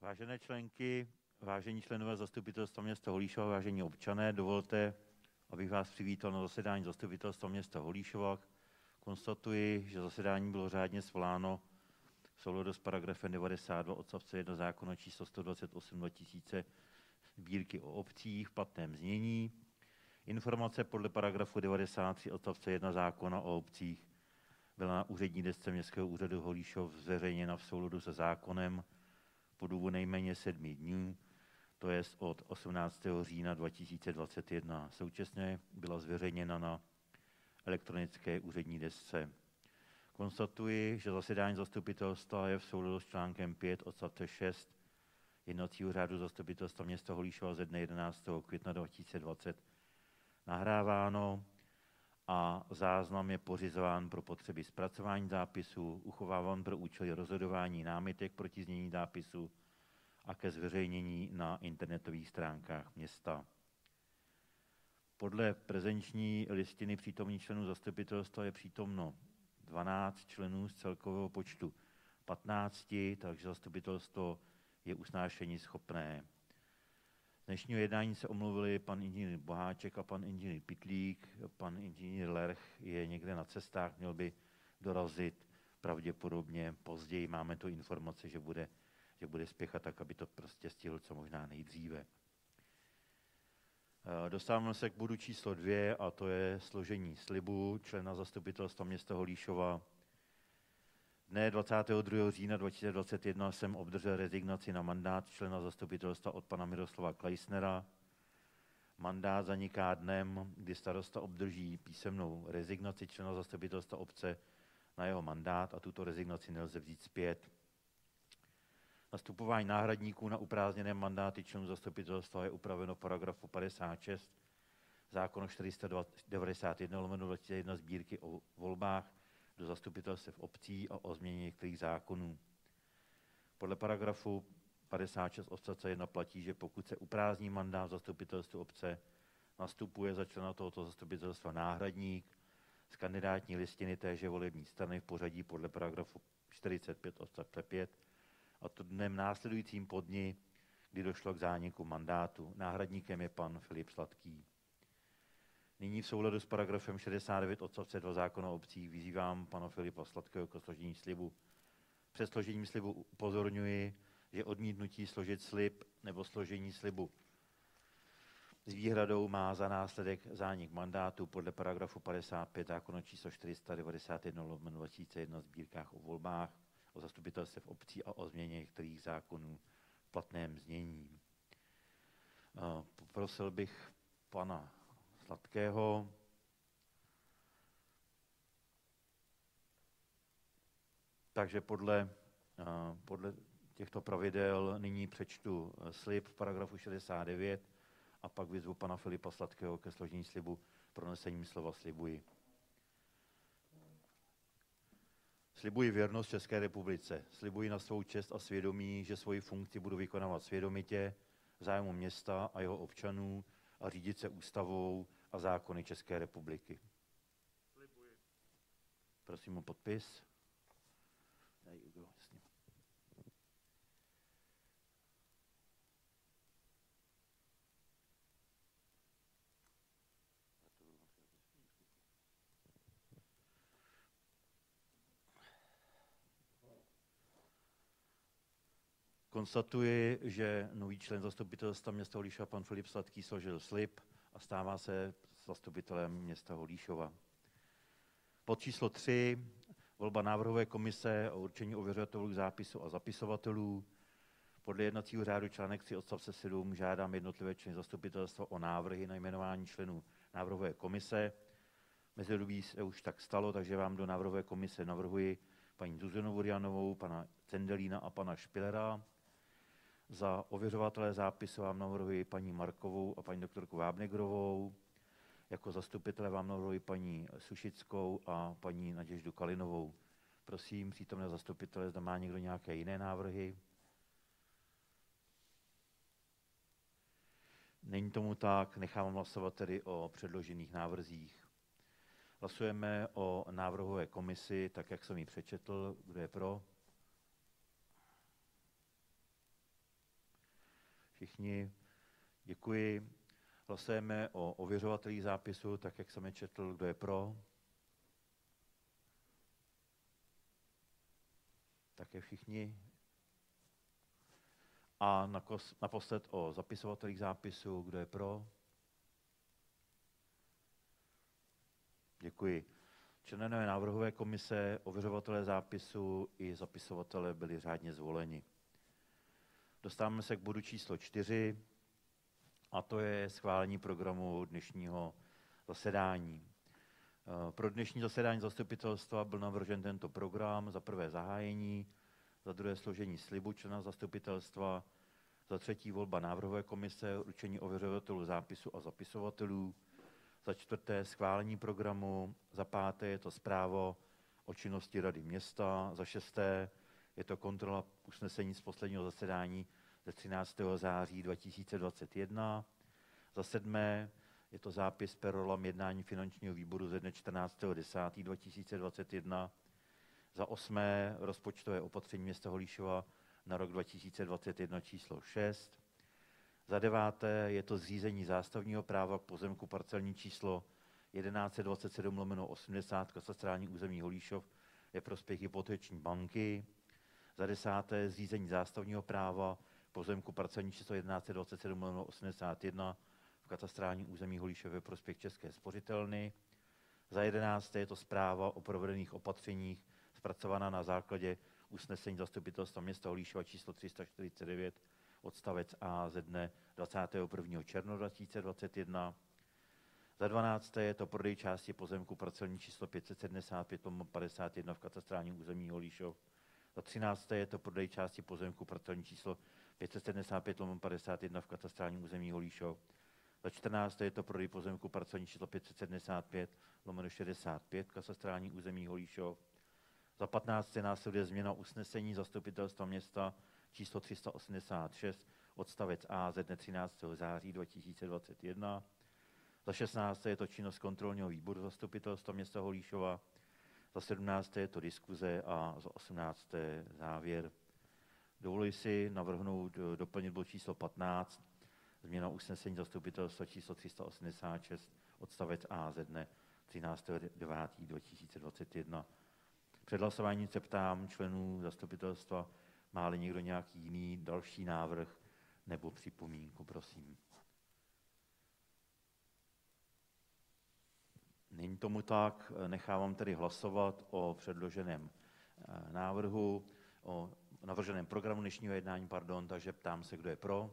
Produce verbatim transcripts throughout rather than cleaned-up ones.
Vážené členky, vážení členové zastupitelstva města Holíšova, vážení občané, dovolte, abych vás přivítal na zasedání zastupitelstva města Holíšova. Konstatuji, že zasedání bylo řádně svoláno v souladu s paragrafem devadesát dva odstavce jedna zákona číslo sto dvacet osm dva tisíce sbírky o obcích v platném znění. Informace podle paragrafu devadesát tři odstavce jedna zákona o obcích byla na úřední desce Městského úřadu Holíšov zveřejněna v souladu se zákonem po dobu nejméně sedmi dní, to je od osmnáctého října dva tisíce dvacet jedna. Současně byla zveřejněna na elektronické úřední desce. Konstatuji, že zasedání zastupitelstva je v souladu s článkem pět odstavce šest jednacího řádu zastupitelstva města Holíšova ze dne jedenáctého května dva tisíce dvacet nahráváno a záznam je pořizován pro potřeby zpracování zápisu, uchováván pro účely rozhodování námitek proti znění zápisu a ke zveřejnění na internetových stránkách města. Podle prezenční listiny přítomných členů zastupitelstva je přítomno dvanáct členů z celkového počtu patnácti, takže zastupitelstvo je usnášení schopné. Z dnešního jednání se omluvili pan inženýr Boháček a pan inženýr Pitlík. Pan inženýr Lerch je někde na cestách, měl by dorazit pravděpodobně později. Máme tu informace, že bude, že bude spěchat tak, aby to prostě stihl co možná nejdříve. Dostáváme se k bodu číslo dvě a to je složení slibu člena zastupitelstva města Holíšova. Dne dvacátého druhého října dva tisíce dvacet jedna jsem obdržel rezignaci na mandát člena zastupitelstva od pana Miroslava Kleisnera. Mandát zaniká dnem, kdy starosta obdrží písemnou rezignaci člena zastupitelstva obce na jeho mandát a tuto rezignaci nelze vzít zpět. Nastupování náhradníků na uprázdněné mandáty členů zastupitelstva je upraveno v paragrafu padesát šest zákona čtyři sta devadesát jedna lomeno dva tisíce jedna sbírky o volbách do zastupitelstev obcí a o změně některých zákonů. Podle paragrafu padesát šest odstavce jedna platí, že pokud se uprázdní mandát v zastupitelstvu obce, nastupuje za člena tohoto zastupitelstva náhradník z kandidátní listiny téže volební strany v pořadí podle paragrafu čtyřicet pět odstavce pět, a to dnem následujícím po dni, kdy došlo k zániku mandátu. Náhradníkem je pan Filip Sladký. Nyní v souladu s paragrafem šedesát devět odstavce dva zákona o obcích vyzývám pana Filipa Sladkého k složení slibu. Před složením slibu upozorňuji, že odmítnutí složit slib nebo složení slibu s výhradou má za následek zánik mandátu podle paragrafu padesát pět zákona číslo čtyři sta devadesát jedna lomeno dva tisíce jedna v sbírkách o volbách, o zastupitelstvech obcí a o změně některých zákonů v platném znění. Poprosil bych pana Sladkého, takže podle, podle těchto pravidel nyní přečtu slib v paragrafu šedesát devět a pak vyzvu pana Filipa Sladkého ke složení slibu pronesením slova slibuji. Slibuji věrnost České republice. Slibuji na svou čest a svědomí, že svoji funkci budu vykonávat svědomitě v zájmu města a jeho občanů a řídit se ústavou a zákony České republiky. Slibuji. Prosím o podpis. Jasně. Konstatuji, že nový člen zastupitelstva města Holíšova, pan Filip Sladký, složil slib a stává se zastupitelem města Holíšova. Pod číslo tři, volba návrhové komise o určení ověřovatelů k zápisu a zapisovatelů. Podle jednacího řádu článek tři odstavce sedm žádám jednotlivé členy zastupitelstva o návrhy na jmenování členů návrhové komise. Mezidobí se už tak stalo, takže vám do návrhové komise navrhuji paní Zuzanu Vurianovou, pana Cendelína a pana Špilera. Za ověřovatele zápisu vám navrhuji paní Markovou a paní doktorku Vábnegrovou. Jako zastupitele vám navrhuji paní Sušickou a paní Naděždu Kalinovou. Prosím, přítomné zastupitele, zda má někdo nějaké jiné návrhy? Není tomu tak, nechám hlasovat tedy o předložených návrzích. Hlasujeme o návrhové komisi, tak jak jsem ji přečetl. Kdo je pro? Všichni, děkuji. Hlasujeme o ověřovatelích zápisu, tak jak jsem je četl, kdo je pro. Také všichni. A naposled o zapisovatelích zápisu, kdo je pro. Děkuji. Členové návrhové komise, ověřovatelé zápisu i zapisovatelé byli řádně zvoleni. Dostáváme se k bodu číslo čtyři, a to je schválení programu dnešního zasedání. Pro dnešní zasedání zastupitelstva byl navržen tento program: za prvé zahájení, za druhé složení slibu člena zastupitelstva, za třetí volba návrhové komise, určení ověřovatelů zápisu a zapisovatelů, za čtvrté schválení programu, za páté je to zpráva o činnosti Rady města, za šesté je to kontrola usnesení z posledního zasedání ze třináctého září dva tisíce dvacet jedna, za sedmé je to zápis per rollam jednání finančního výboru ze dne čtrnáctého desátého dva tisíce dvacet jedna, za osmé rozpočtové opatření města Holíšova na rok dva tisíce dvacet jedna číslo šest, za deváté je to zřízení zástavního práva k pozemku parcelní číslo tisíc sto dvacet sedm lomeno osmdesát katastrální území Holíšov ve prospěch hypoteční banky, za desáté zřízení zástavního práva pozemku parcelní číslo tisíc sto dvacet sedm lomeno osmdesát jedna v katastrálním území Holíšov ve prospěch České spořitelny, za jedenácté je to zpráva o provedených opatřeních zpracovaná na základě usnesení zastupitelstva města Holíšova číslo tři sta čtyřicet devět odstavec A ze dne dvacátého prvního června dva tisíce dvacet jedna. Za dvanácté je to prodej části pozemku parcelní číslo pět set sedmdesát pět lomeno padesát jedna v katastrálním území Holíšov. Za třinácté je to prodej části pozemku parcelní číslo pět set sedmdesát pět lomeno padesát jedna v katastrálním území Holíšov. Za čtrnácté je to prodej pozemku parcelní číslo pět set sedmdesát pět lomeno šedesát pět v katastrálním území Holíšov. Za patnácté následuje změna usnesení zastupitelstva města číslo tři sta osmdesát šest odstavec A ze dne třináctého září dva tisíce dvacet jedna. Za šestnácté je to činnost kontrolního výboru zastupitelstva města Holíšova. Za sedmnácté je to diskuze a za osmnácté závěr. Dovoluji si navrhnout doplnit bod číslo patnáct, změna usnesení zastupitelstva číslo tři sta osmdesát šest odstavec A ze dne třináctého devátého dva tisíce dvacet jedna. Před hlasováním se ptám členů zastupitelstva, má-li někdo nějaký jiný další návrh nebo připomínku, prosím. Není tomu tak, nechávám tedy hlasovat o předloženém návrhu, o navrženém programu dnešního jednání, pardon, takže ptám se, kdo je pro.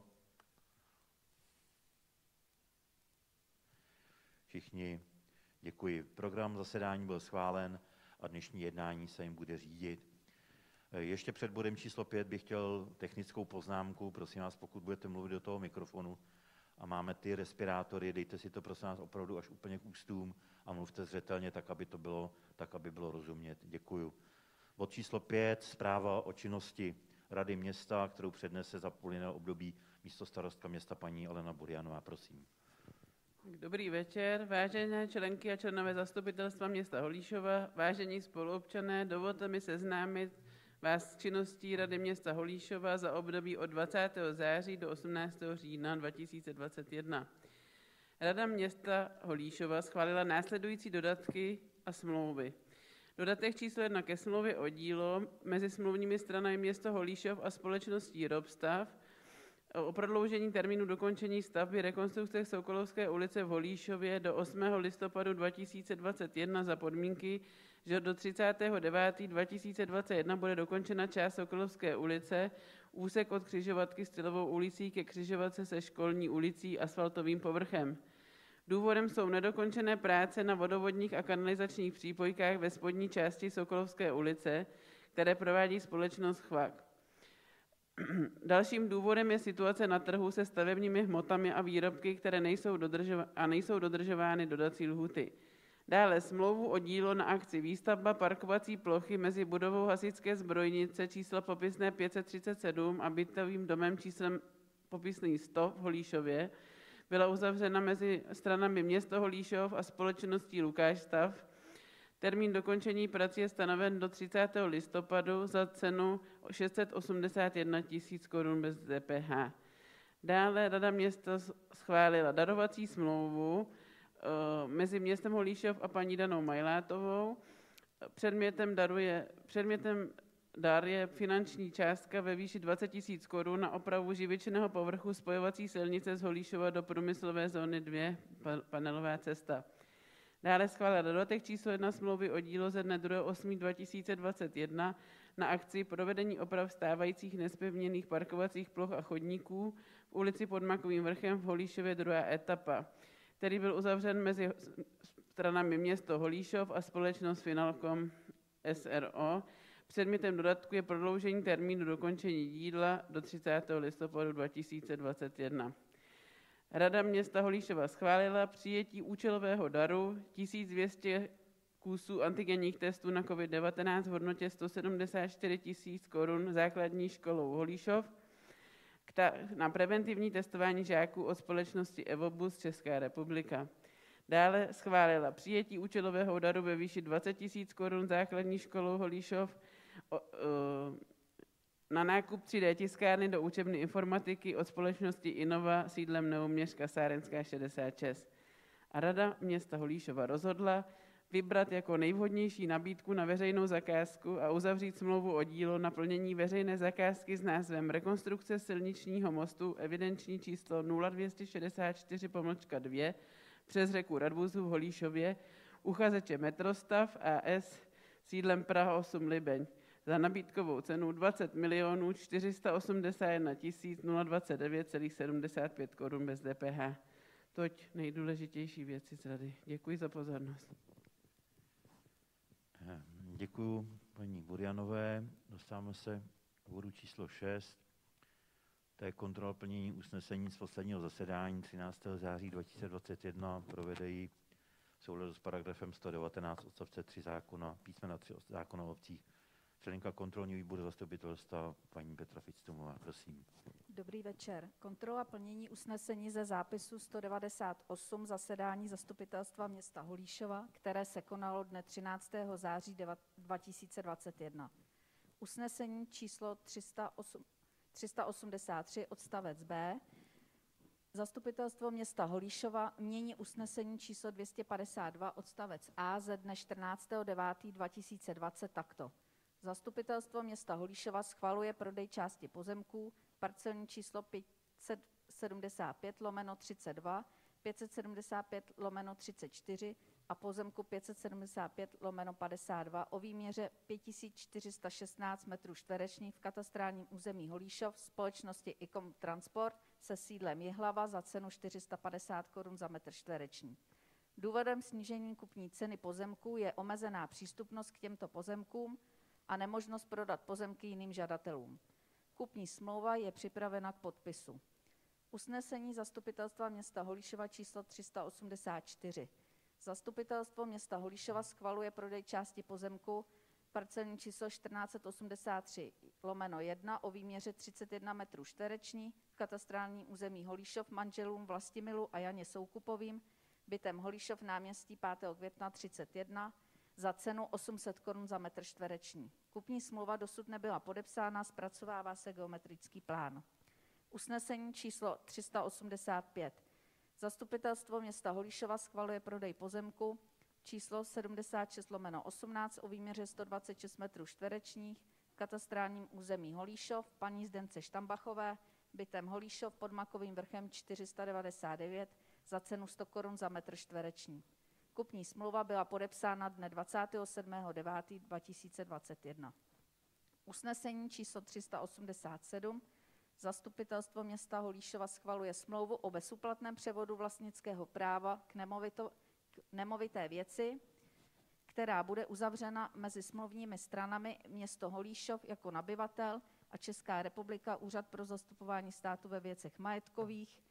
Všichni, děkuji. Program zasedání byl schválen a dnešní jednání se jim bude řídit. Ještě před bodem číslo pět bych chtěl technickou poznámku. Prosím vás, pokud budete mluvit do toho mikrofonu a máme ty respirátory, dejte si to prosím vás opravdu až úplně k ústům a mluvte zřetelně, tak aby to bylo, tak aby bylo rozumět. Děkuju. Bod číslo pět, zpráva o činnosti Rady města, kterou přednese za půljiné období místostarostka města paní Alena Burianová. Prosím. Dobrý večer, vážené členky a členové zastupitelstva města Holíšova, vážení spoluobčané, dovolte mi seznámit vás s činností Rady města Holíšova za období od dvacátého září do osmnáctého října dva tisíce dvacet jedna. Rada města Holíšova schválila následující dodatky a smlouvy. Dodatek číslo jedna ke smlouvě o dílo mezi smluvními stranami město Holíšov a společností Robstav o prodloužení termínu dokončení stavby rekonstrukce Sokolovské ulice v Holíšově do osmého listopadu dva tisíce dvacet jedna za podmínky, že do třicátého devátého dva tisíce dvacet jedna bude dokončena část Sokolovské ulice, úsek od křižovatky Stylovou ulicí ke křižovatce se Školní ulicí asfaltovým povrchem. Důvodem jsou nedokončené práce na vodovodních a kanalizačních přípojkách ve spodní části Sokolovské ulice, které provádí společnost Chvak. Dalším důvodem je situace na trhu se stavebními hmotami a výrobky, které nejsou, dodržova- a nejsou dodržovány dodací lhuty. Dále smlouvu o dílo na akci výstavba parkovací plochy mezi budovou hasičské zbrojnice číslo popisné pět set třicet sedm a bytovým domem číslem popisný sto v Holíšově byla uzavřena mezi stranami město Holíšov a společností Lukáš Stav. Termín dokončení prací je stanoven do třicátého listopadu za cenu šest set osmdesát jedna tisíc korun bez D P H. Dále Rada města schválila darovací smlouvu uh, mezi městem Holíšov a paní Danou Majlátovou. Předmětem, daru je, předmětem dar je finanční částka ve výši dvacet tisíc korun na opravu živičného povrchu spojovací silnice z Holíšova do průmyslové zóny dva, panelová cesta. Dále schválila dodatek číslo jedna smlouvy o dílo ze dne druhého osmého dva tisíce dvacet jedna na akci provedení oprav stávajících nespevněných parkovacích ploch a chodníků v ulici pod Makovým vrchem v Holíšově druhá etapa, který byl uzavřen mezi stranami město Holíšov a společnost Finalcom S R O. Předmětem dodatku je prodloužení termínu dokončení díla do třicátého listopadu dva tisíce dvacet jedna. Rada města Holíšova schválila přijetí účelového daru tisíc dvě stě kusů antigenních testů na COVID devatenáct v hodnotě sto sedmdesát čtyři tisíc korun základní školou Holíšov na preventivní testování žáků od společnosti Evobus Česká republika. Dále schválila přijetí účelového daru ve výši dvacet tisíc korun základní školou Holíšov na nákup tři dé tiskárny do učebny informatiky od společnosti Innova sídlem Neuměř Kasárenská šedesát šest. A Rada města Holíšova rozhodla vybrat jako nejvhodnější nabídku na veřejnou zakázku a uzavřít smlouvu o dílo na plnění veřejné zakázky s názvem Rekonstrukce silničního mostu evidenční číslo nula dvě šedesát čtyři pomlčka dva přes řeku Radbuzu v Holíšově, uchazeče Metrostav A S sídlem Praha osm Libeň za nabídkovou cenu dvacet milionů čtyři sta osmdesát jedna tisíc dvacet devět celých sedmdesát pět korun bez D P H. Toť nejdůležitější věci z rady. Děkuji za pozornost. Děkuji paní Burjanové. Dostáváme se k bodu číslo šest. To je kontrola plnění usnesení z posledního zasedání třináctého září dva tisíce dvacet jedna. Provede ji v souladu s paragrafem sto devatenáct odstavce tři zákona, písmena tři zákona o obcích. Členka kontrolního výboru zastupitelstva paní Petra Fitztumová, prosím. Dobrý večer. Kontrola plnění usnesení ze zápisu sto devadesát osm zasedání zastupitelstva města Holíšova, které se konalo dne třináctého září dva tisíce dvacet jedna. Usnesení číslo tři sta osmdesát tři odstavec B. Zastupitelstvo města Holíšova mění usnesení číslo dvě stě padesát dva odstavec A ze dne čtrnáctého devátého dva tisíce dvacet takto. Zastupitelstvo města Holíšova schvaluje prodej části pozemků parcelní číslo pět set sedmdesát pět lomeno třicet dva, pět set sedmdesát pět lomeno třicet čtyři a pozemku pět set sedmdesát pět lomeno padesát dva o výměře pět tisíc čtyři sta šestnáct metrů čtverečních v katastrálním území Holíšov společnosti Icom Transport se sídlem Jihlava za cenu čtyři sta padesát korun za metr čtvereční. Důvodem snížení kupní ceny pozemků je omezená přístupnost k těmto pozemkům a nemožnost prodat pozemky jiným žadatelům. Kupní smlouva je připravena k podpisu. Usnesení zastupitelstva města Holíšova číslo tři sta osmdesát čtyři. Zastupitelstvo města Holíšova schvaluje prodej části pozemku parcelní číslo čtrnáct set osmdesát tři lomeno jedna o výměře třicet jedna metrů čtvereční v katastrálním území Holíšov manželům Vlastimilu a Janě Soukupovým bytem Holíšov náměstí pátého května třicet jedna za cenu osm set korun za metr čtvereční. Kupní smlouva dosud nebyla podepsána, zpracovává se geometrický plán. Usnesení číslo tři sta osmdesát pět. Zastupitelstvo města Holíšova schvaluje prodej pozemku číslo sedmdesát šest lomeno osmnáct o výměře sto dvacet šest metrů čtverečních v katastrálním území Holíšov paní Zdence Štambachové bytem Holíšov pod Makovým vrchem čtyři sta devadesát devět za cenu sto korun za metr čtvereční. Kupní smlouva byla podepsána dne dvacátého sedmého devátého dva tisíce dvacet jedna. Usnesení číslo tři sta osmdesát sedm. Zastupitelstvo města Holíšova schvaluje smlouvu o bezúplatném převodu vlastnického práva k, nemovito, k nemovité věci, která bude uzavřena mezi smluvními stranami město Holíšov jako nabyvatel a Česká republika Úřad pro zastupování státu ve věcech majetkových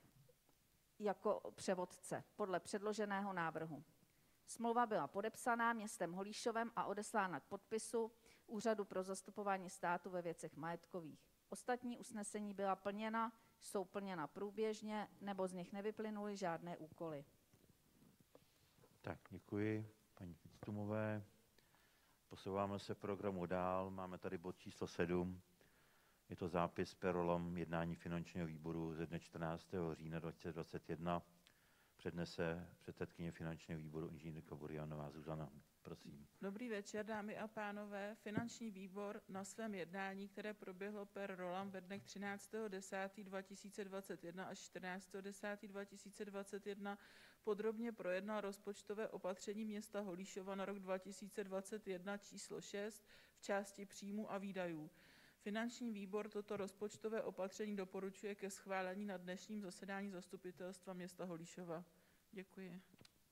jako převodce podle předloženého návrhu. Smlouva byla podepsaná městem Holíšovem a odeslána k podpisu Úřadu pro zastupování státu ve věcech majetkových. Ostatní usnesení byla plněna, jsou plněna průběžně, nebo z nich nevyplynuly žádné úkoly. Tak, děkuji paní Fitztumové. Posouváme se v programu dál. Máme tady bod číslo sedm. Je to zápis perolom jednání finančního výboru ze dne čtrnáctého října dva tisíce dvacet jedna. Přednese předsedkyně finančního výboru inženýrka Burianová Zuzana. Prosím. Dobrý večer, dámy a pánové. Finanční výbor na svém jednání, které proběhlo per rollam ve dnech třináctého desátého dva tisíce dvacet jedna až čtrnáctého desátého dva tisíce dvacet jedna, podrobně projednal rozpočtové opatření města Holíšova na rok dva tisíce dvacet jedna číslo šest v části příjmů a výdajů. Finanční výbor toto rozpočtové opatření doporučuje ke schválení na dnešním zasedání zastupitelstva města Holíšova. Děkuji.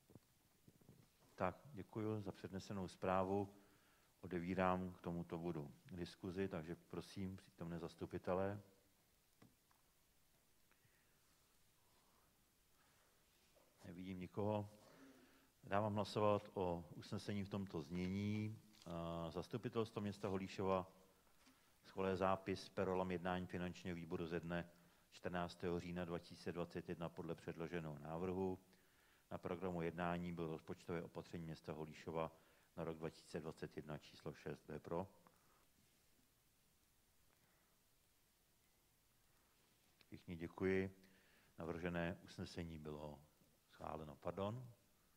Tak, děkuji za přednesenou zprávu. Odevírám k tomuto bodu diskuzi, takže prosím přítomné zastupitele. Nevidím nikoho. Dávám hlasovat o usnesení v tomto znění. Zastupitelstvo města Holíšova schvaluje zápis perolom jednání finančního výboru ze dne čtrnáctého října dva tisíce dvacet jedna podle předloženého návrhu. Na programu jednání bylo rozpočtové opatření města Holíšova na rok dva tisíce dvacet jedna číslo šest. Kdo je pro? Všichni děkuji. Navržené usnesení bylo schváleno. Pardon?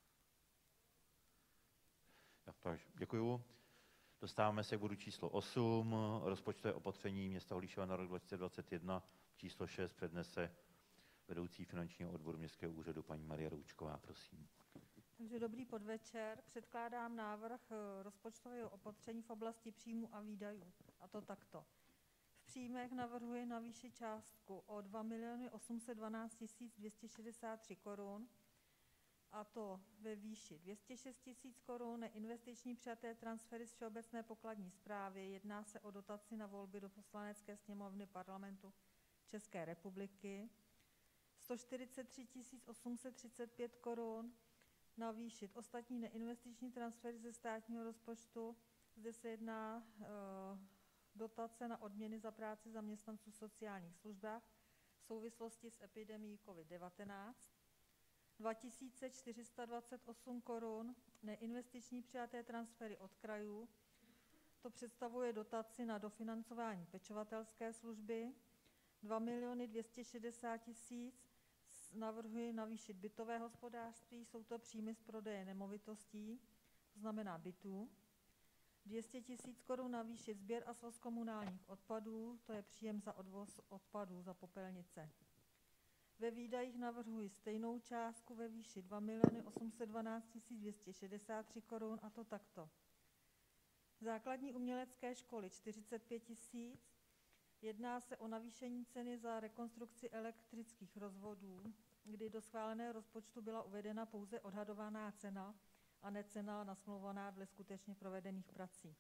Děkuji. Dostáváme se k bodu číslo osm. Rozpočtové opatření města Holíšova na rok dva tisíce dvacet jedna číslo šest přednese vedoucí finančního odboru Městského úřadu paní Marie Roučková, prosím. Takže dobrý podvečer. Předkládám návrh rozpočtového opatření v oblasti příjmů a výdajů. A to takto. V příjmech navrhuji navýšit částku o dva miliony osm set dvanáct tisíc dvě stě šedesát tři korun, a to ve výši dvě stě šest tisíc korun neinvestiční přijaté transfery z Všeobecné pokladní správy. Jedná se o dotaci na volby do Poslanecké sněmovny Parlamentu České republiky. sto čtyřicet tři tisíc osm set třicet pět korun navýšit ostatní neinvestiční transfery ze státního rozpočtu. Zde se jedná uh, dotace na odměny za práci zaměstnanců v sociálních službách v souvislosti s epidemií COVID devatenáct. dva tisíce čtyři sta dvacet osm korun neinvestiční přijaté transfery od krajů. To představuje dotaci na dofinancování pečovatelské služby. dva miliony dvě stě šedesát tisíc navrhuji navýšit bytové hospodářství, jsou to příjmy z prodeje nemovitostí, to znamená bytů. dvě stě tisíc korun navýšit sběr a svoz komunálních odpadů, to je příjem za odvoz odpadů za popelnice. Ve výdajích navrhuji stejnou částku ve výši dva miliony osm set dvanáct tisíc dvě stě šedesát tři korun, a to takto. Základní umělecké školy čtyřicet pět tisíc. Jedná se o navýšení ceny za rekonstrukci elektrických rozvodů, kdy do schváleného rozpočtu byla uvedena pouze odhadovaná cena a ne cena nasmlouvaná dle skutečně provedených prací.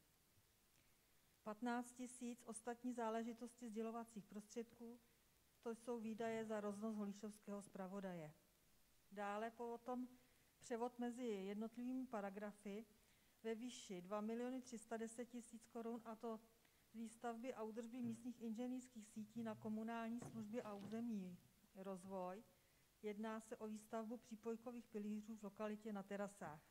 patnáct tisíc ostatní záležitosti sdělovacích prostředků, to jsou výdaje za roznos holíšovského zpravodaje. Dále potom převod mezi jednotlivými paragrafy ve výši dva miliony tři sta deset tisíc korun, a to z výstavby a údržby místních inženýrských sítí na komunální služby a územní rozvoj. Jedná se o výstavbu přípojkových pilířů v lokalitě na terasách.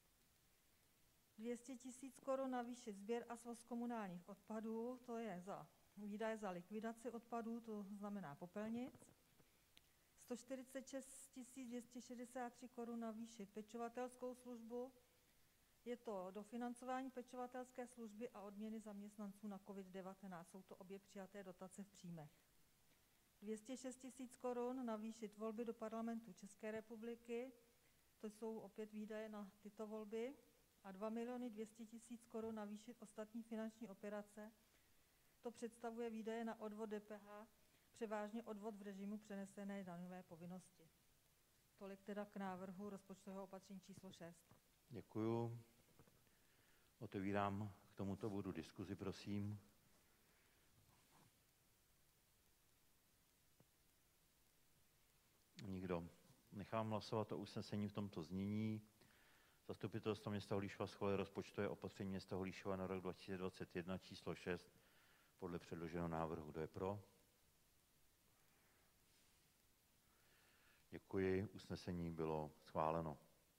dvě stě tisíc korun navýšit sběr a svoz komunálních odpadů, to je za výdaje za likvidaci odpadů, to znamená popelnic. sto čtyřicet šest tisíc dvě stě šedesát tři korun navýšit pečovatelskou službu. Je to dofinancování pečovatelské služby a odměny zaměstnanců na COVID devatenáct. Jsou to obě přijaté dotace v příjmech. dvě stě šest tisíc korun navýšit volby do Parlamentu České republiky. To jsou opět výdaje na tyto volby. A dva miliony dvě stě tisíc korun navýšit ostatní finanční operace. To představuje výdaje na odvod D P H, převážně odvod v režimu přenesené daňové povinnosti. Tolik teda k návrhu rozpočtového opatření číslo šest. Děkuju. Otevírám k tomuto bodu diskuzi, prosím. Nikdo. Nechám hlasovat o usnesení v tomto znění. Zastupitelstvo města Holíšova schvaluje rozpočtové opatření města Holíšova na rok dva tisíce dvacet jedna číslo šest podle předloženého návrhu. Kdo je pro? Děkuji. Usnesení bylo schváleno.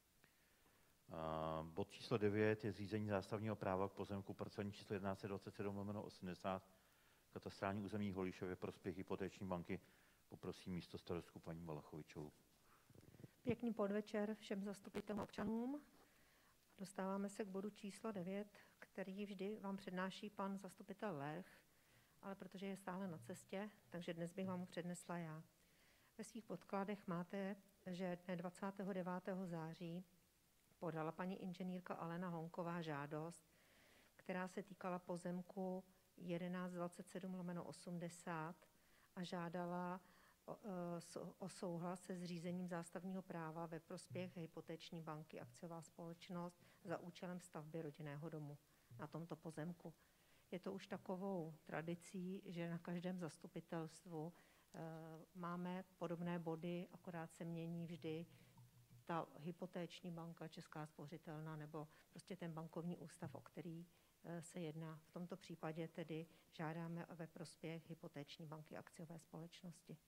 Uh, bod číslo devět je zřízení zástavního práva k pozemku parcelní číslo tisíc jedna sto dvacet sedm lomeno osmdesát katastrální území Holíšov ve prospěch Hypoteční banky. Poprosím místostarostku paní Valachovičovou. Pěkný podvečer všem zastupitelům občanům. Dostáváme se k bodu číslo devět, který vždy vám přednáší pan zastupitel Lech, ale protože je stále na cestě, takže dnes bych vám ho přednesla já. Ve svých podkladech máte, že dne dvacátého devátého září podala paní inženýrka Alena Honková žádost, která se týkala pozemku jedenáct dvacet sedm lomeno osmdesát a žádala o, o souhlas se zřízením zástavního práva ve prospěch Hypoteční banky akciová společnost za účelem stavby rodinného domu na tomto pozemku. Je to už takovou tradicí, že na každém zastupitelstvu e, máme podobné body, akorát se mění vždy ta Hypoteční banka, Česká spořitelna nebo prostě ten bankovní ústav, o který e, se jedná. V tomto případě tedy žádáme ve prospěch Hypoteční banky akciové společnosti.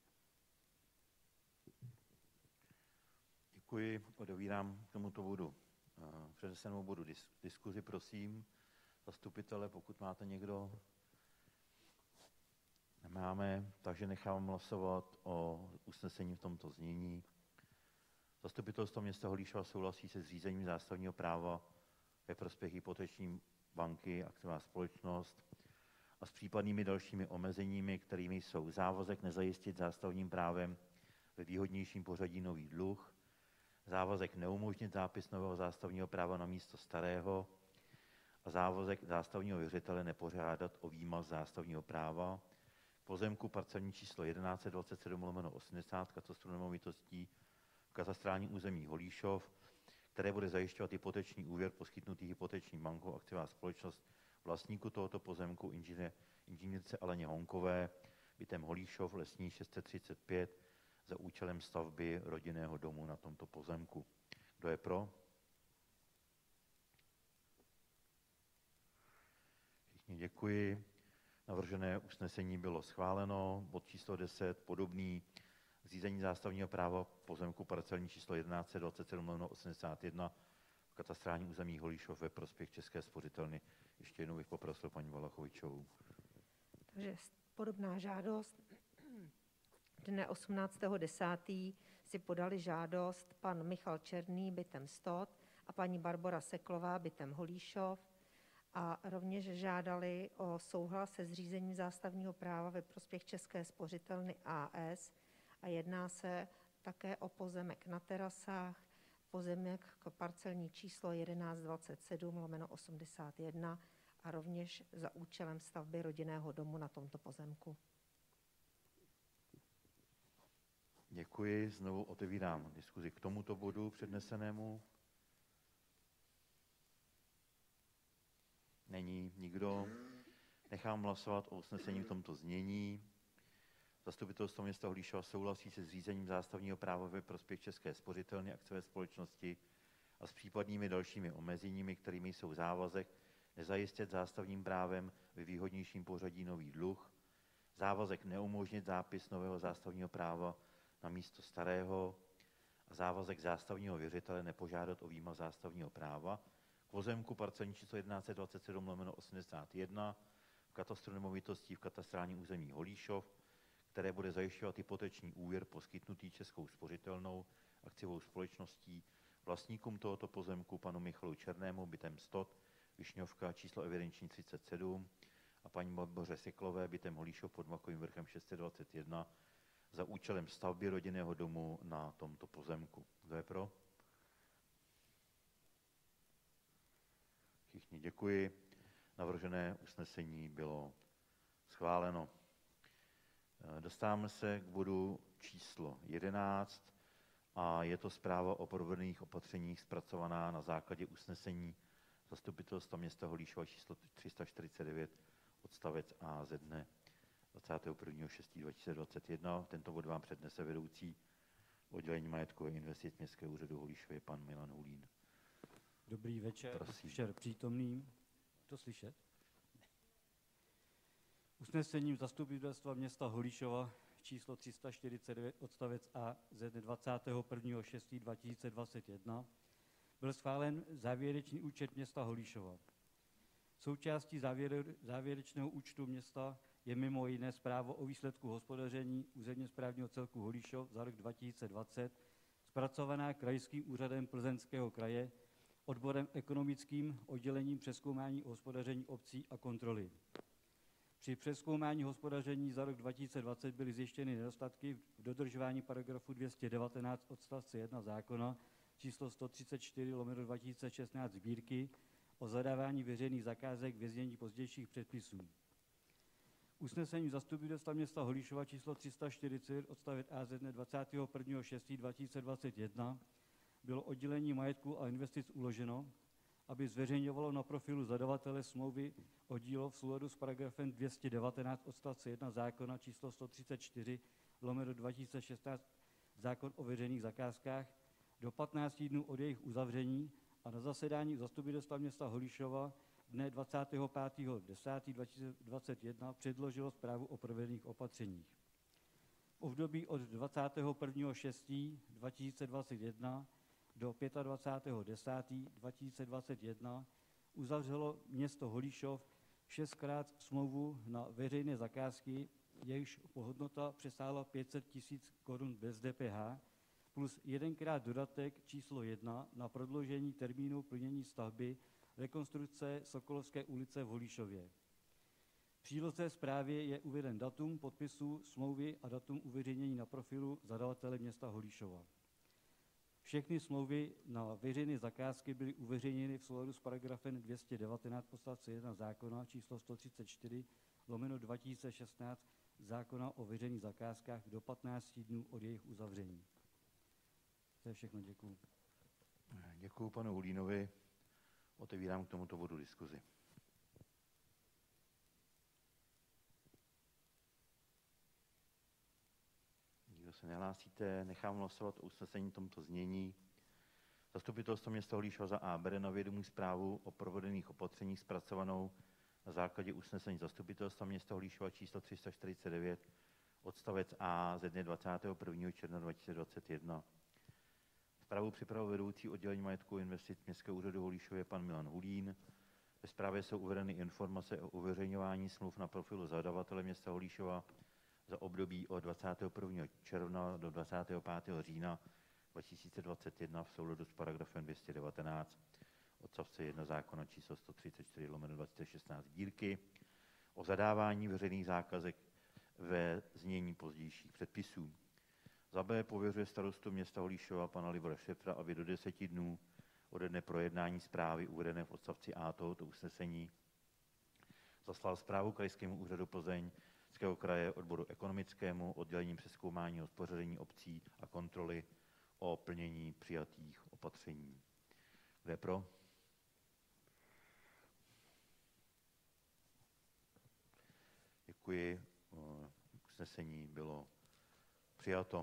Děkuji. Odevírám k tomuto bodu. Přednesenému bodu dis- diskuzi, prosím. Zastupitele, pokud máte někdo, nemáme, takže nechám hlasovat o usnesení v tomto znění. Zastupitelstvo města Holíšova souhlasí se zřízením zástavního práva ve prospěch Hypoteční banky akciová společnost a s případnými dalšími omezeními, kterými jsou závazek nezajistit zástavním právem ve výhodnějším pořadí nový dluh, závazek neumožnit zápis nového zástavního práva na místo starého a závazek zástavního věřitele nepožádat o výmaz zástavního práva, pozemku parcelní číslo jedenáct dvacet sedm lomeno osmdesát katastru nemovitostí v katastrálním území Holíšov, které bude zajišťovat hypoteční úvěr poskytnutý Hypoteční bankou akciová společnost vlastníku tohoto pozemku inženýr, inženýrce Aleně Honkové, bytem Holíšov, lesní šest set třicet pět, za účelem stavby rodinného domu na tomto pozemku. Kdo je pro? Všichni děkuji. Navržené usnesení bylo schváleno. Bod číslo deset, podobný. Zřízení zástavního práva pozemku parcelní číslo jedenáct dvacet sedm lomeno osmdesát jedna v katastrálním území Holíšov ve prospěch České spořitelny. Ještě jednou bych poprosil paní Valachovičovou. Takže podobná žádost. Dne osmnáctého desátého si podali žádost pan Michal Černý bytem Stot a paní Barbora Seklová bytem Holíšov a rovněž žádali o souhlas se zřízením zástavního práva ve prospěch České spořitelny A S a jedná se také o pozemek na terasách, pozemek k parcelní číslo jedenáct dvacet sedm lomeno osmdesát jedna a rovněž za účelem stavby rodinného domu na tomto pozemku. Děkuji. Znovu otevírám diskuzi k tomuto bodu přednesenému. Není nikdo. Nechám hlasovat o usnesení v tomto znění. Zastupitelstvo města Holíšova souhlasí se zřízením zástavního práva ve prospěch České spořitelny akciové společnosti a s případnými dalšími omezeními, kterými jsou závazek nezajistit zástavním právem ve výhodnějším pořadí nový dluh, závazek neumožnit zápis nového zástavního práva na místo starého a závazek zástavního věřitele nepožádat o výmaz zástavního práva k pozemku parcelní číslo jedenáct dvacet sedm lomeno osmdesát jedna v katastru nemovitostí v katastrálním území Holíšov, které bude zajišťovat hypoteční úvěr poskytnutý Českou spořitelnou akciovou společností vlastníkům tohoto pozemku panu Michalu Černému bytem Stot, Višňovka, číslo evidenční třicet sedm a paní Barboře Seklové bytem Holíšov pod Makovým vrchem šest set dvacet jedna za účelem stavby rodinného domu na tomto pozemku. Kdo je pro? Všichni děkuji. Navržené usnesení bylo schváleno. Dostáváme se k bodu číslo jedenáct a je to zpráva o provedených opatřeních zpracovaná na základě usnesení Zastupitelstva města Holíšova číslo tři sta čtyřicet devět odstavec A ze dne dvacátého prvního šestého dva tisíce dvacet jedna. Tento bod vám přednese vedoucí oddělení majetkové investic Městského úřadu Holíšově pan Milan Hulín. Dobrý večer, Prosím. všem přítomným. To slyšet? Usnesením Zastupitelstva města Holíšova číslo tři sta čtyřicet devět odstavec A ze dne dvacátého prvního šestého dva tisíce dvacet jedna byl schválen závěrečný účet města Holíšova. Součástí závěr, závěrečného účtu města je mimo jiné zpráva o výsledku hospodaření územně správního celku Holíšov za rok dva tisíce dvacet, zpracovaná Krajským úřadem Plzeňského kraje, odborem ekonomickým, oddělením přezkoumání hospodaření obcí a kontroly. Při přezkoumání hospodaření za rok dva tisíce dvacet byly zjištěny nedostatky v dodržování paragrafu dvě stě devatenáct odstavce jedna zákona číslo sto třicet čtyři lomeno dva tisíce šestnáct sbírky o zadávání veřejných zakázek ve znění pozdějších předpisů. Usnesení zastupitelstva města Holíšova číslo tři sta čtyřicet odstavec A ze dne dvacátého prvního šestého dva tisíce dvacet jedna bylo oddělení majetku a investic uloženo, aby zveřejňovalo na profilu zadavatele smlouvy o dílo v souladu s paragrafem dvě stě devatenáct odstavce jedna zákona číslo sto třicet čtyři lomeno dva tisíce šestnáct zákon o veřejných zakázkách do patnácti dnů od jejich uzavření a na zasedání zastupitelstva města Holíšova dne dvacátého pátého desátého dva tisíce dvacet jedna předložilo zprávu o provedených opatřeních. V období od dvacátého prvního šestého dva tisíce dvacet jedna do dvacátého pátého desátého dva tisíce dvacet jedna uzavřelo město Holíšov šestkrát smlouvu na veřejné zakázky, jejichž hodnota přesáhla pět set tisíc korun bez D P H, plus jedenkrát dodatek číslo jedna na prodloužení termínu plnění stavby rekonstrukce Sokolovské ulice v Holíšově. V příloze zprávě je uveden datum podpisu smlouvy a datum uveřejnění na profilu zadavatele města Holíšova. Všechny smlouvy na veřejné zakázky byly uveřejněny v souladu s paragrafem dvě stě devatenáct odstavce jedna zákona číslo sto třicet čtyři lomeno dva tisíce šestnáct zákona o veřejných zakázkách do patnácti dnů od jejich uzavření. To je všechno, děkuji. Děkuji panu Hulínovi. Otevírám k tomuto bodu diskuzi. Nikdo se nehlásíte, nechám hlasovat o usnesení tomto znění. Zastupitelstvo města Holíšova za A bere na vědomí zprávu o provedených opatřeních zpracovanou na základě usnesení zastupitelstva města Holíšova číslo tři sta čtyřicet devět odstavec A ze dne dvacátého prvního června dva tisíce dvacet jedna. Zprávu připravil vedoucí oddělení majetku a investic Městského úřadu Holíšově pan Milan Hulín. Ve zprávě jsou uvedeny informace o uveřejňování smluv na profilu zadavatele města Holíšova za období od dvacátého prvního června do dvacátého pátého října dva tisíce dvacet jedna v souladu s paragrafem dvě stě devatenáct odstavce jedna zákona číslo sto třicet čtyři lomeno dva tisíce šestnáct sbírky o zadávání veřejných zákazek ve znění pozdějších předpisů. Za B pověřuje starostu města Holíšova pana Libora Šefra, aby do deseti dnů ode dne projednání zprávy uvedené v odstavci A tohoto usnesení zaslal zprávu Krajskému úřadu Plzeňského kraje, odboru ekonomickému, oddělením přezkoumání hospodaření obcí a kontroly o plnění přijatých opatření. Kdo je pro? Děkuji. Usnesení bylo přijato.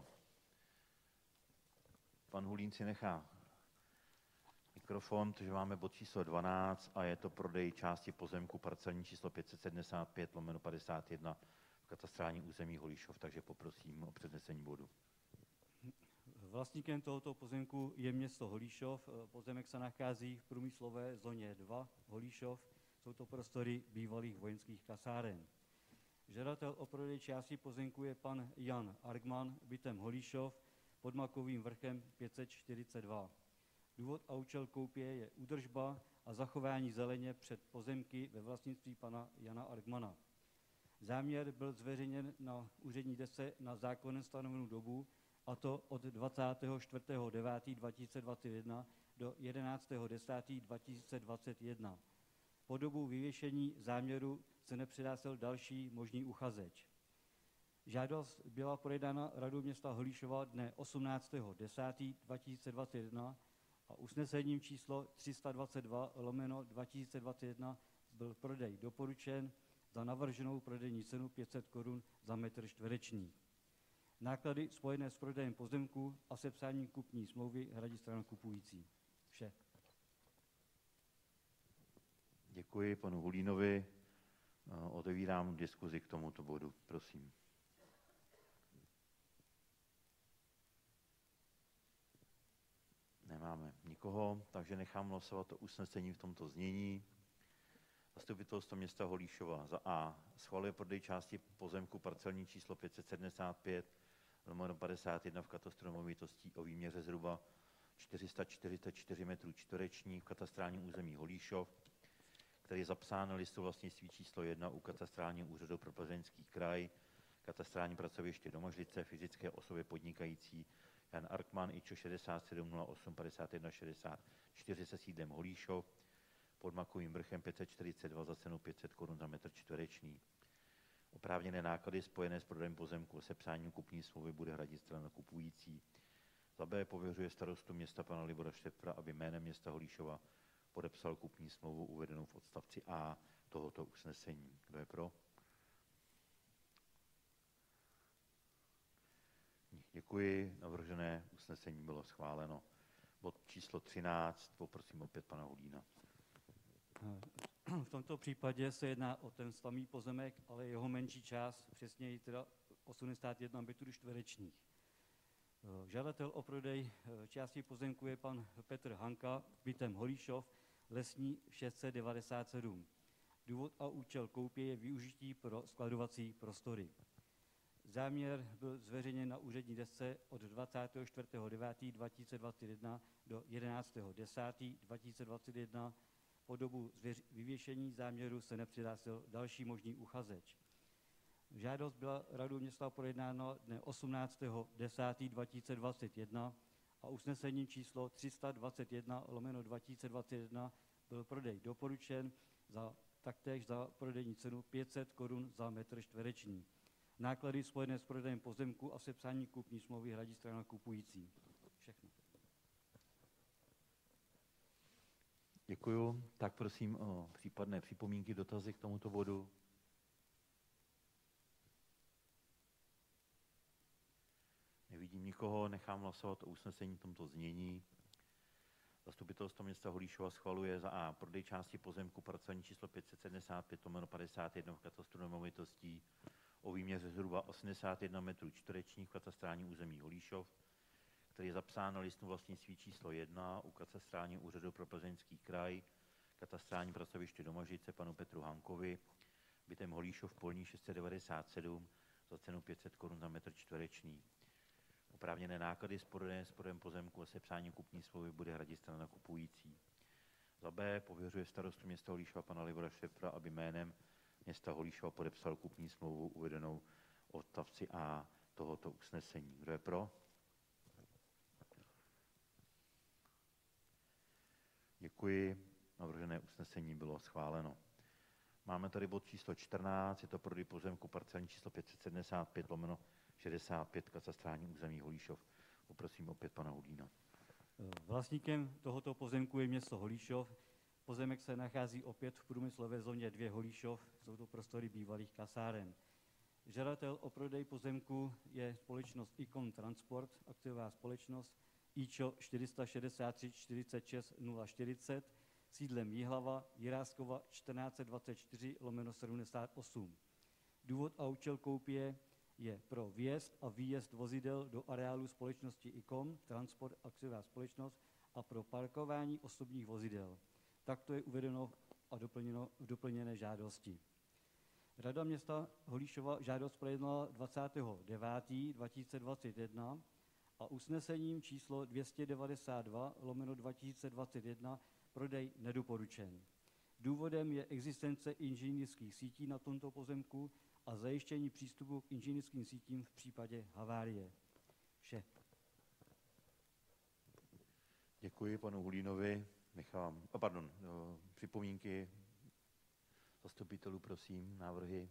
Pan Hulín si nechá mikrofon, protože máme bod číslo dvanáct a je to prodej části pozemku parcelní číslo pět set sedmdesát pět lomeno padesát jedna v katastrálním území Holíšov, takže poprosím o přednesení bodu. Vlastníkem tohoto pozemku je město Holíšov. Pozemek se nachází v průmyslové zóně dva Holíšov. Jsou to prostory bývalých vojenských kasáren. Žadatel o prodej části pozemku je pan Jan Argman, bytem Holíšov, pod Makovým vrchem pět set čtyřicet dva. Důvod a účel koupě je údržba a zachování zeleně před pozemky ve vlastnictví pana Jana Argmana. Záměr byl zveřejněn na úřední desce na zákonem stanovenou dobu, a to od dvacátého čtvrtého devátého dva tisíce dvacet jedna do jedenáctého desátého dva tisíce dvacet jedna. Po dobu vyvěšení záměru se nepřihlásil další možný uchazeč. Žádost byla projednána Radou města Holíšova dne osmnáctého desátého dva tisíce dvacet jedna a usnesením číslo tři sta dvacet dva lomeno dva tisíce dvacet jedna byl prodej doporučen za navrženou prodejní cenu pět set korun za metr čtvereční. Náklady spojené s prodejem pozemku a sepsáním kupní smlouvy hradí strana kupující. Vše. Děkuji panu Hulínovi. Otevírám diskuzi k tomuto bodu. Prosím. Nemáme nikoho, takže nechám hlasovat o usnesení v tomto znění. Zastupitelstvo města Holíšova za A schvaluje prodej části pozemku parcelní číslo pět set sedmdesát pět lomeno padesát jedna v katastru nemovitostí o výměře zhruba čtyři sta čtyřicet čtyři metrů čtverečních v katastrálním území Holíšov, který je zapsán na listu vlastnictví číslo jedna u katastrálního úřadu pro Plzeňský kraj, katastrální pracoviště Domožlice, fyzické osoby podnikající Jan Arkman, I Č O šedesát sedm nula osm padesát jedna šedesát čtyři se sídlem Holíšov, pod Makovým vrchem pět set čtyřicet dva za cenu pět set korun za metr čtvereční. Oprávněné náklady spojené s prodejem pozemku a sepsáním kupní smlouvy bude hradit strana kupující. Za B pověřuje starostu města pana Libora Štepra, aby jménem města Holíšova podepsal kupní smlouvu uvedenou v odstavci A tohoto usnesení. Kdo je pro? Děkuji. Navržené usnesení bylo schváleno. Bod číslo třináct. Poprosím opět pana Hulína. V tomto případě se jedná o ten samý pozemek, ale jeho menší část, přesněji teda osmdesát jedna metrů čtverečních. Žadatel o prodej části pozemku je pan Petr Hanka, bytem Holíšov, Lesní šest set devadesát sedm. Důvod a účel koupě je využití pro skladovací prostory. Záměr byl zveřejněn na úřední desce od dvacátého čtvrtého devátého dva tisíce dvacet jedna do jedenáctého desátého dva tisíce dvacet jedna. Po dobu vyvěšení záměru se nepřihlásil další možný uchazeč. Žádost byla radou města projednána dne osmnáctého desátého dva tisíce dvacet jedna a usnesením číslo tři sta dvacet jedna lomeno dva tisíce dvacet jedna byl prodej doporučen za taktéž za prodejní cenu pět set korun za metr čtvereční. Náklady spojené s prodejem pozemku a sepsání kupní smlouvy hradí strana kupující. Všechno. Děkuju. Tak prosím o případné připomínky, dotazy k tomuto bodu. Nevidím nikoho, nechám hlasovat o usnesení v tomto znění. Zastupitelstvo města Holíšova schvaluje za A prodej části pozemku parcelní číslo pět set sedmdesát pět lomeno padesát jedna v katastru nemovitostí o výměře zhruba osmdesát jedna metrů čtverečních v katastrálním území Holíšov, který je zapsán na listu vlastnictví číslo jedna u katastrálního úřadu pro Plzeňský kraj, katastrální pracoviště Domožlice panu Petru Hankovi, bytem Holíšov polní šest set devadesát sedm za cenu pět set korun za metr čtvereční. Oprávněné náklady spojené s prodejem pozemku a sepsáním kupní smlouvy bude hradit strana kupující. Za B pověřuje starostu města Holíšova pana Libora Štepra, aby jménem města Holíšova podepsal kupní smlouvu uvedenou v odstavci A tohoto usnesení. Kdo je pro? Děkuji. Navržené usnesení bylo schváleno. Máme tady bod číslo čtrnáct, je to prodej pozemku parcelní číslo pět set sedmdesát pět lomeno šedesát pět katastrální území Holíšov. Poprosím opět pana Hulína. Vlastníkem tohoto pozemku je město Holíšov. Pozemek se nachází opět v průmyslové zóně dva Holíšov, jsou to prostory bývalých kasáren. Žadatel o prodej pozemku je společnost Icon Transport, akciová společnost I Č O čtyři šest tři čtyřicet šest nula čtyřicet, sídlem Jihlava, Jiráskova čtrnáct set dvacet čtyři lomeno sedmdesát osm. Důvod a účel koupě je pro vjezd a výjezd vozidel do areálu společnosti Icon Transport, akciová společnost, a pro parkování osobních vozidel. Takto je uvedeno a doplněno v doplněné žádosti. Rada města Holíšova žádost projednala dvacátého devátého dva tisíce dvacet jedna a usnesením číslo dvě stě devadesát dva lomeno dva tisíce dvacet jedna prodej nedoporučen. Důvodem je existence inženýrských sítí na tomto pozemku a zajištění přístupu k inženýrským sítím v případě havárie. Vše. Děkuji panu Hulínovi. Nechám, oh, pardon, oh, připomínky zastupitelů, prosím, návrhy.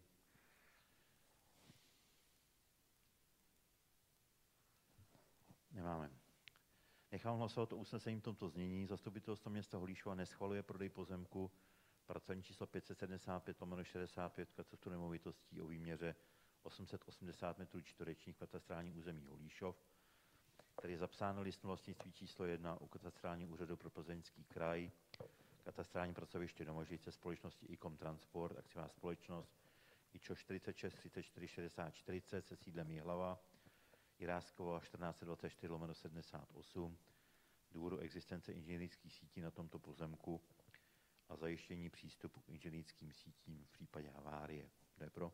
Nemáme. Nechám hlasovat o usnesení v tomto znění. Zastupitelstvo města Holíšova neschvaluje prodej pozemku parcelní číslo pět set sedmdesát pět lomeno šedesát pět katastru nemovitostí o výměře osm set osmdesát metrů čtverečních v katastrálním území Holíšov, který je zapsán na listu vlastnictví číslo jedna u katastrálního úřadu pro Plzeňský kraj, katastrální pracoviště Domožlice společnosti Icon Transport, akciová společnost I Č O čtyřicet šest třicet čtyři šedesát čtyřicet se sídlem Jihlava, Jiráskova čtrnáct set dvacet čtyři lomeno sedmdesát osm, důvodu existence inženýrských sítí na tomto pozemku a a zajištění přístupu k inženýrským sítím v případě havárie. Kdo je pro?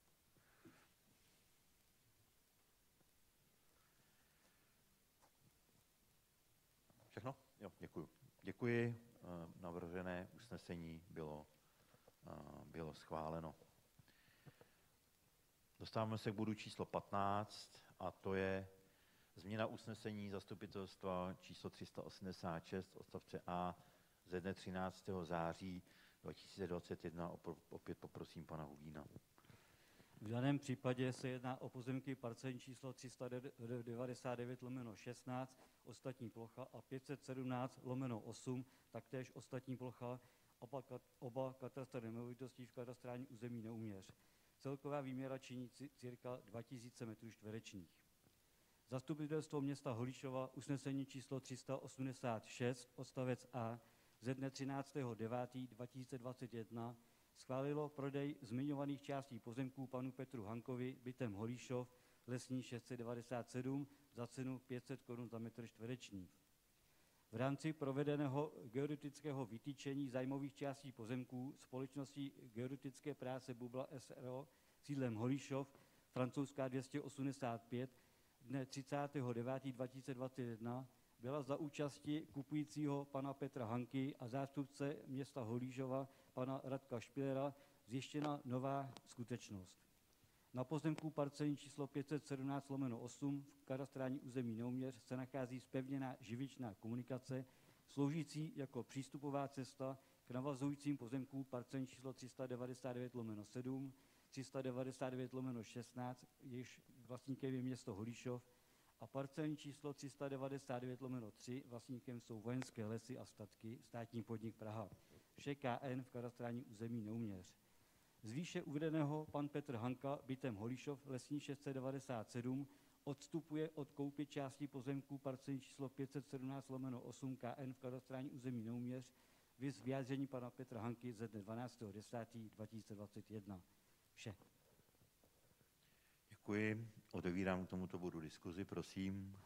Všechno? Jo, děkuji. Děkuji. Navržené usnesení bylo, bylo schváleno. Dostáváme se k bodu číslo patnáct a to je změna usnesení zastupitelstva číslo tři sta osmdesát šest odstavce A ze dne třináctého září dva tisíce dvacet jedna. Opět poprosím pana Hulína. V daném případě se jedná o pozemky parcelní číslo tři sta devadesát devět lomeno šestnáct, ostatní plocha, a pět set sedmnáct lomeno osm, taktéž ostatní plocha, oba, oba katastry nemovitostí v katastrálním území Neuměř. Celková výměra činí cirka dva tisíce metrů čtverečních. Zastupitelstvo města Holíšova usnesení číslo tři sta osmdesát šest odstavec A ze dne třináctého devátého dva tisíce dvacet jedna schválilo prodej zmiňovaných částí pozemků panu Petru Hankovi bytem Holíšov, lesní šest set devadesát sedm, za cenu pět set korun za metr čtvereční. V rámci provedeného geodetického vytýčení zájmových částí pozemků společností Geodetické práce Bubla S R O sídlem Holíšov, francouzská dvě stě osmdesát pět, dne třicátého devátého dva tisíce dvacet jedna byla za účasti kupujícího pana Petra Hanky a zástupce města Holíšova pana Radka Špilera zjištěna nová skutečnost. Na pozemku parcelní číslo pět set sedmnáct lomeno osm v katastrální území Neuměř se nachází zpevněná živičná komunikace, sloužící jako přístupová cesta k navazujícím pozemkům parcelní číslo tři sta devadesát devět lomeno sedm, tři sta devadesát devět lomeno šestnáct, jejíž vlastníkem je město Holíšov, a parcelní číslo tři sta devadesát devět lomeno tři, vlastníkem jsou Vojenské lesy a statky, státní podnik Praha, vše K N v katastrálním území Neuměř. Z výše uvedeného pan Petr Hanka bytem Holíšov, lesní šest set devadesát sedm, odstupuje od koupě části pozemků parcelní číslo pět set sedmnáct lomeno osm K N v katastrálním území Neuměř, viz vyjádření pana Petra Hanky ze dne dvanáctého desátého dva tisíce dvacet jedna. Vše. Děkuji. Otevírám k tomuto bodu diskuzi, prosím.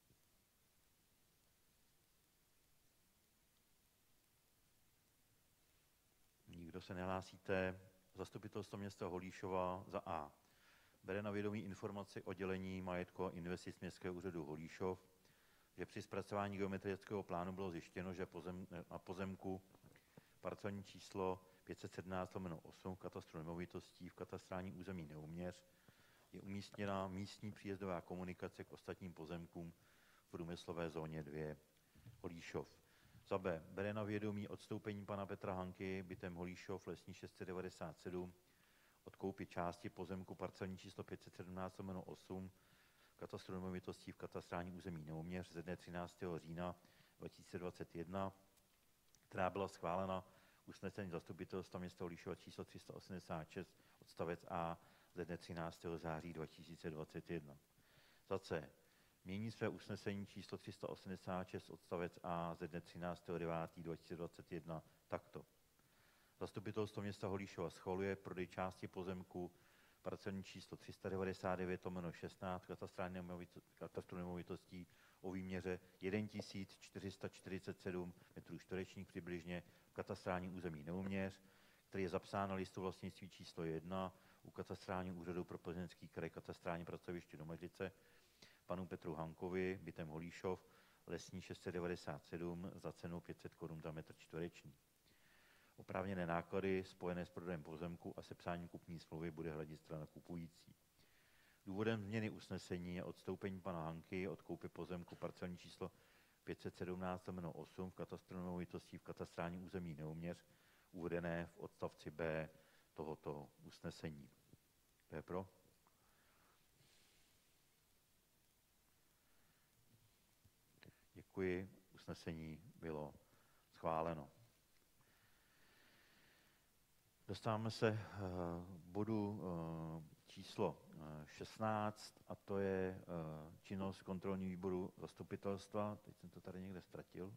Nikdo se nehlásíte. Zastupitelstvo města Holíšova za A. Bere na vědomí informaci o dělení majetku a investic Městského úřadu Holíšov, že při zpracování geometrického plánu bylo zjištěno, že pozem, na pozemku parcelní číslo pět set sedmnáct lomeno osm v katastru nemovitostí v katastrálním území Neuměř je umístěna místní příjezdová komunikace k ostatním pozemkům v průmyslové zóně dva Holíšov. Za B. Bere na vědomí odstoupení pana Petra Hanky bytem Holíšov, lesní šest set devadesát sedm, od koupy části pozemku parcelní číslo pět set sedmnáct lomeno osm katastru nemovitostí v katastrálním území Neuměř ze dne třináctého října dva tisíce dvacet jedna, která byla schválena usnesení zastupitelstva města Holíšova číslo tři sta osmdesát šest odstavec A ze dne třináctého září dva tisíce dvacet jedna. Za C. Mění své usnesení číslo tři sta osmdesát šest odstavec A ze dne třináctého devátého dva tisíce dvacet jedna takto. Zastupitelstvo města Holíšova schvaluje prodej části pozemku parcelní číslo tři sta devadesát devět lomeno šestnáct katastru nemovitostí o výměře tisíc čtyři sta čtyřicet sedm metrů čtverečních přibližně v katastrálním území Neuměř, který je zapsán na listu vlastnictví číslo jedna u katastrálního úřadu pro Plzeňský kraj katastrální pracoviště Domažlice panu Petru Hankovi bytem Holíšov, lesní šest set devadesát sedm, za cenu pět set korun za metr čtvereční. Oprávněné náklady spojené s prodejem pozemku a sepsáním kupní smlouvy bude hradit strana kupující. Důvodem změny usnesení je odstoupení pana Hanky od koupy pozemku parcelní číslo pět set sedmnáct lomeno osm v katastru nemovitostí v katastrálním území Neuměř, uvedené v odstavci B tohoto usnesení. Kdo je pro? Děkuji. Usnesení bylo schváleno. Dostáváme se k bodu číslo šestnáct a to je činnost kontrolního výboru zastupitelstva. Teď jsem to tady někde ztratil.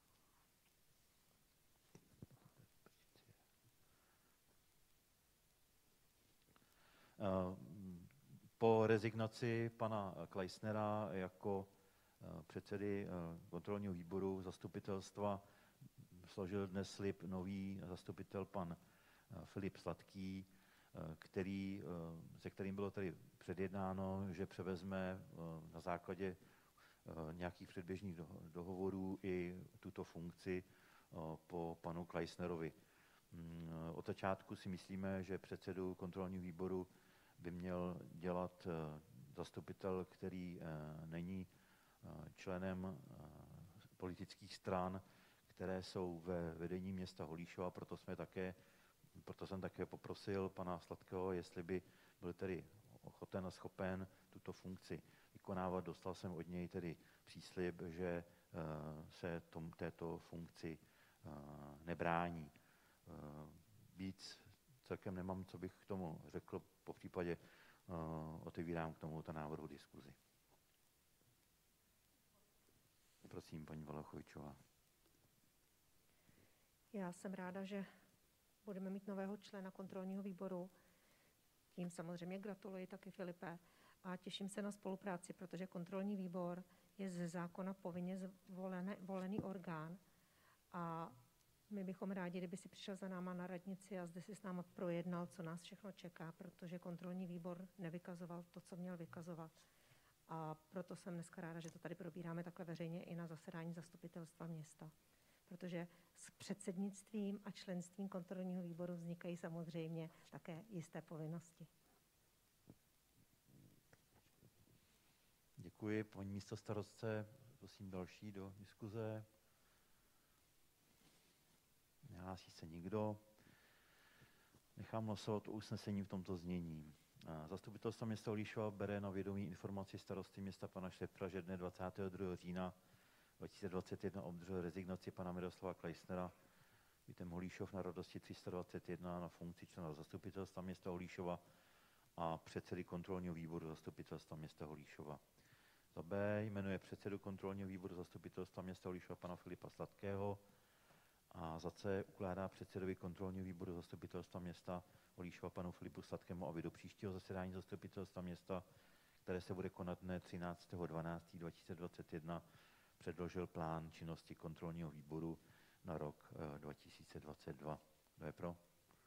Po rezignaci pana Kleisnera jako předsedy kontrolního výboru zastupitelstva složil dnes slib nový zastupitel pan Filip Sladký, který, se kterým bylo tedy předjednáno, že převezme na základě nějakých předběžných dohovorů i tuto funkci po panu Kleisnerovi. Od začátku si myslíme, že předsedu kontrolního výboru by měl dělat zastupitel, který není členem politických stran, které jsou ve vedení města Holíšova, proto jsme také, proto jsem také poprosil pana Sladkého, jestli by byl tedy ochoten a schopen tuto funkci vykonávat. Dostal jsem od něj tedy příslib, že se tom, této funkci nebrání. Víc celkem nemám, co bych k tomu řekl, po případě otevírám k tomuto návrhu diskuzi. Prosím, paní Valachovicová. Já jsem ráda, že budeme mít nového člena kontrolního výboru. Tím samozřejmě gratuluji taky Filipe a těším se na spolupráci, protože kontrolní výbor je ze zákona povinně zvolený, volený orgán a my bychom rádi, kdyby si přišel za náma na radnici a zde si s náma projednal, co nás všechno čeká, protože kontrolní výbor nevykazoval to, co měl vykazovat. A proto jsem dneska ráda, že to tady probíráme takhle veřejně i na zasedání zastupitelstva města. Protože s předsednictvím a členstvím kontrolního výboru vznikají samozřejmě také jisté povinnosti. Děkuji. Paní místostarostce, prosím další do diskuze. Nehlásí se nikdo. Nechám hlasovat o usnesení v tomto znění. Zastupitelstvo města Holíšova bere na vědomí informaci starosty města pana Šepra, že dne dvacátého druhého října dva tisíce dvacet jedna obdržel rezignaci pana Miroslava Kleisnera bytem Holíšov na Radosti tři sta dvacet jedna na funkci člena zastupitelstva města Holíšova a předsedy kontrolního výboru zastupitelstva města Holíšova. Za B jmenuje předsedu kontrolního výboru zastupitelstva města Holíšova pana Filipa Sladkého a za C ukládá předsedovi kontrolního výboru zastupitelstva města Holíšova panu Filipu Sladkému, aby do příštího zasedání zastupitelstva města, které se bude konat dne třináctého dvanáctého dva tisíce dvacet jedna, předložil plán činnosti kontrolního výboru na rok dva tisíce dvacet dva. Kdo je pro?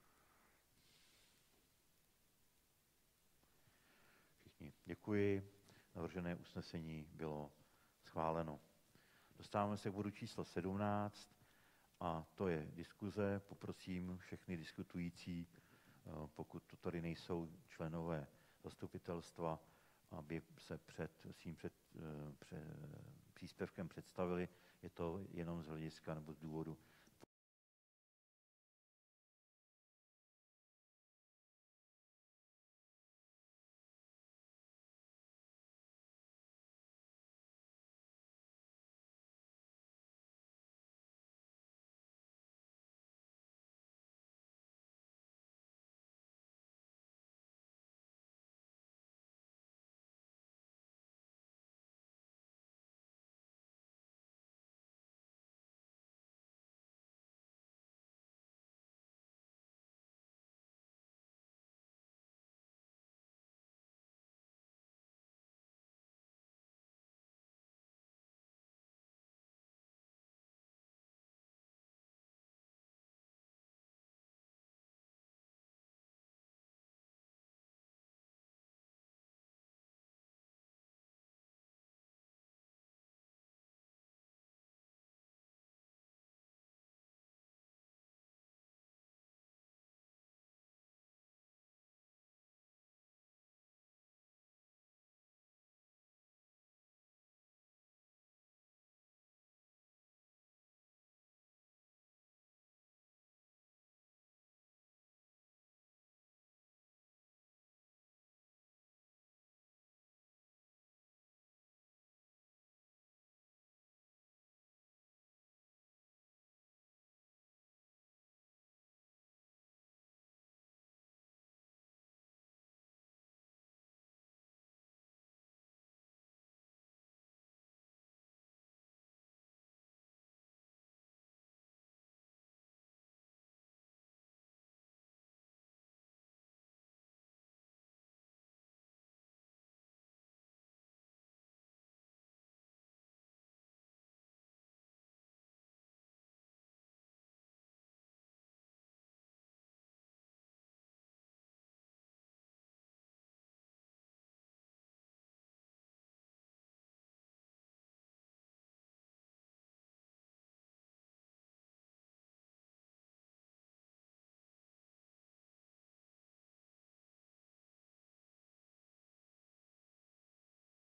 Všichni děkuji. Navržené usnesení bylo schváleno. Dostáváme se k bodu číslo sedmnáct a to je diskuze. Poprosím všechny diskutující, pokud to tady nejsou členové zastupitelstva, aby se před svým před, před, příspěvkem představili. Je to jenom z hlediska nebo z důvodu